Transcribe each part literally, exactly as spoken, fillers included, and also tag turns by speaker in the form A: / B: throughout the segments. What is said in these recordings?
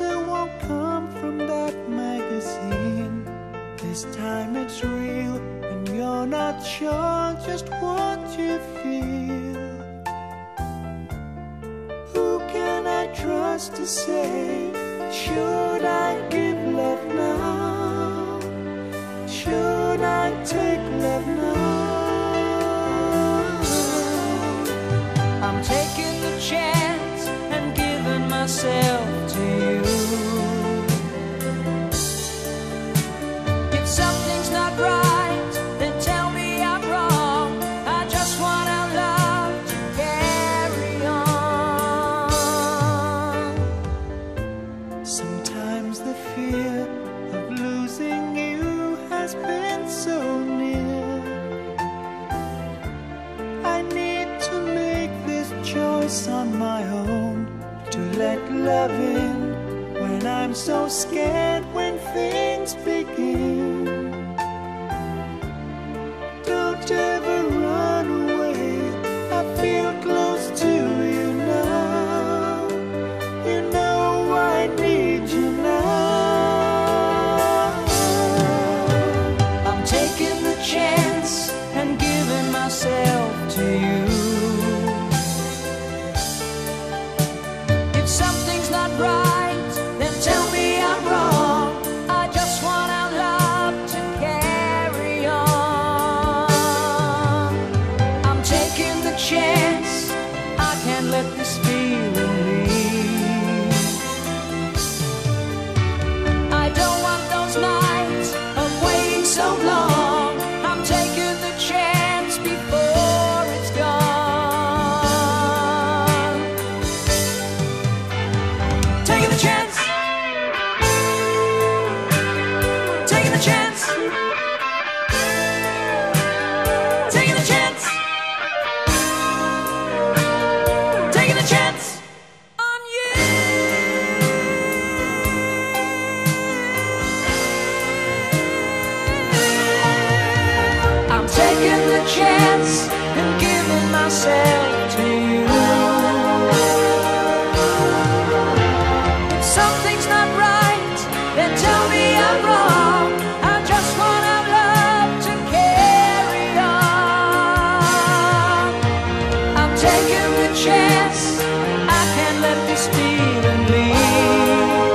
A: answer won't come from that magazine. This time it's real, and you're not sure just what you feel. Who can I trust to say, should I give love now? Should I take love now? I'm taking the chance and giving myself to you. If something's not right, then tell me I'm wrong. I just want our love to carry on. Sometimes the fear of losing you has been so near. I need to make this choice on my own, to let love in when I'm so scared when things begin. Don't ever run away, I feel close to you now. You know I need you now. I'm taking the chance and giving myself to you. If something's not right, then tell me I'm wrong. I just want our love to carry on. I'm taking the chance, I can't let this feeling leave. I don't want those nights of waiting so long. I'm taking the chance before it's gone. Taking the chance. Taking the chance. Taking the chance. Taking the chance on you. I'm taking the chance and giving myself to you. If something's not right, then tell me I'm wrong. I just want our love to carry on. I'm taking the chance, I can't let this feeling leave.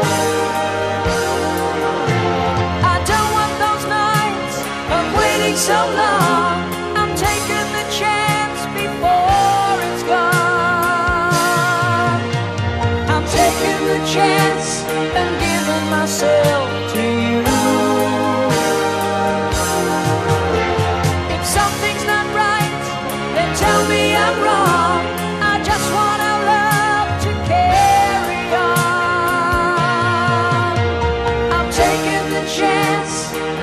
A: I don't want those nights of waiting so long. I'm taking the chance before it's gone. I'm taking the chance and giving myself to you. If something's not right, then tell me I'm wrong. I just want our love to carry on. I'm taking the chance